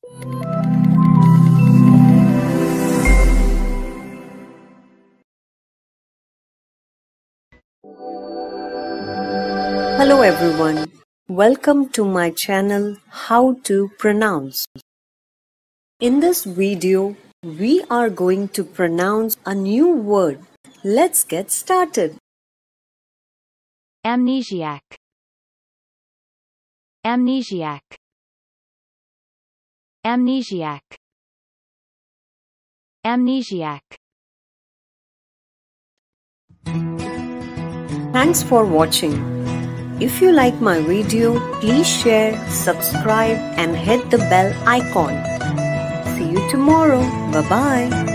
Hello everyone, welcome to my channel How to Pronounce. In this video, we are going to pronounce a new word. Let's get started. Amnesiac. Amnesiac. Amnesiac. Amnesiac. Thanks for watching. If you like my video, please share, subscribe and hit the bell icon. See you tomorrow. Bye-bye.